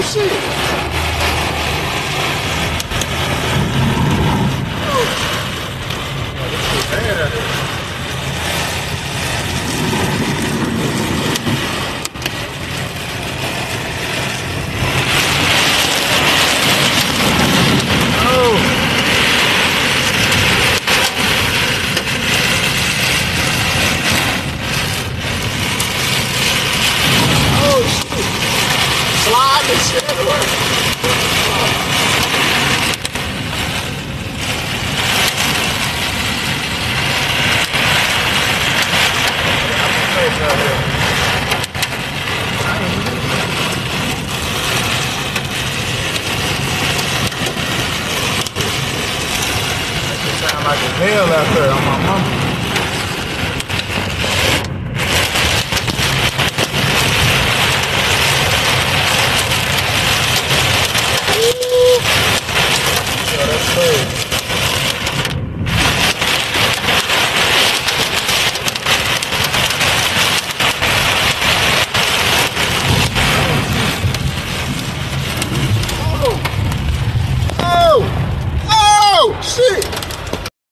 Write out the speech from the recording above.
shit. Bad out here. Slide this shit everywhere. It sound like a hell out there on my